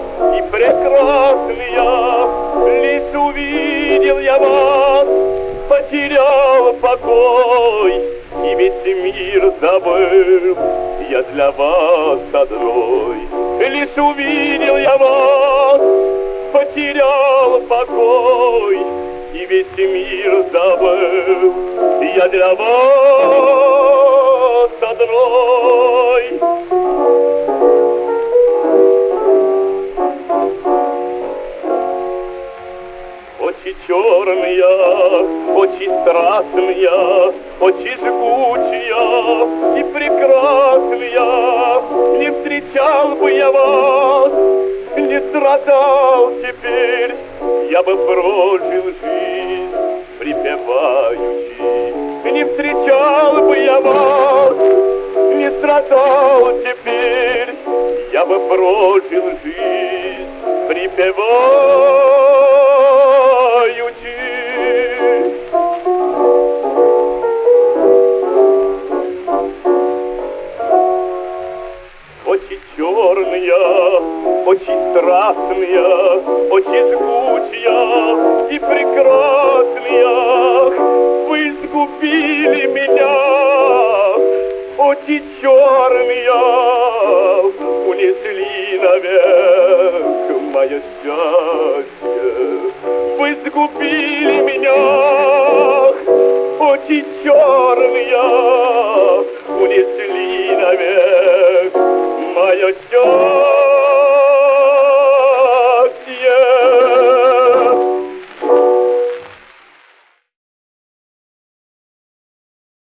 и прекрасные, лишь увидел я вас, потерял покой, и весь мир забыл я для вас одной. Лишь увидел я вас, потерял покой, и весь мир забыл я для вас одной. Очи черные, очи страстные, очи жгучие и прекрасные. Не встречал бы я вас, не страдал теперь, я бы прожил жизнь припеваючи. Не встречал бы я вас, не страдал теперь, я бы прожил жизнь припеваючи. Очи черные, очи страстные, очи жгучие и прекрасные, вы сгубили меня. Очи черные унесли навек мое счастье. Вы сгубили меня. Очи черные унесли навек мое счастье.